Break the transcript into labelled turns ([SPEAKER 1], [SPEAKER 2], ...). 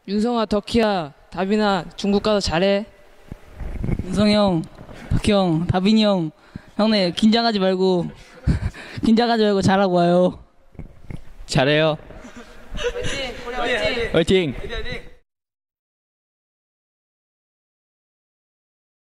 [SPEAKER 1] 윤성아, 덕희야, 다빈아, 중국 가서 잘해.
[SPEAKER 2] 윤성 형, 덕희 형, 다빈이 형, 형네 긴장하지 말고 긴장하지 말고 잘하고 와요.
[SPEAKER 3] 잘해요.
[SPEAKER 1] 화이팅! 화이팅!
[SPEAKER 3] 화이팅!